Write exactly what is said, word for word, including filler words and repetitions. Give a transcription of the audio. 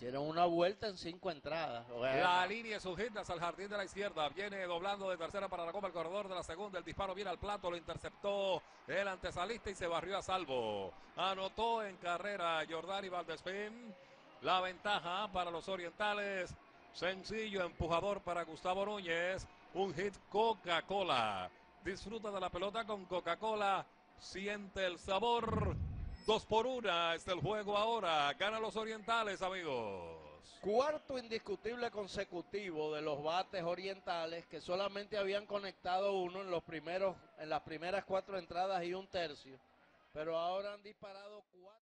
Hicieron una vuelta en cinco entradas. Bueno. La línea es un hit hacia el jardín de la izquierda. Viene doblando de tercera para la Copa el corredor de la segunda. El disparo viene al plato, lo interceptó el antesalista y se barrió a salvo. Anotó en carrera Jordani Valdespín. La ventaja para los orientales. Sencillo empujador para Gustavo Núñez. Un hit Coca-Cola. Disfruta de la pelota con Coca-Cola. Siente el sabor. Dos por una está el juego ahora. Ganan los orientales, amigos. Cuarto indiscutible consecutivo de los bates orientales, que solamente habían conectado uno en los primeros, en las primeras cuatro entradas y un tercio, pero ahora han disparado cuatro.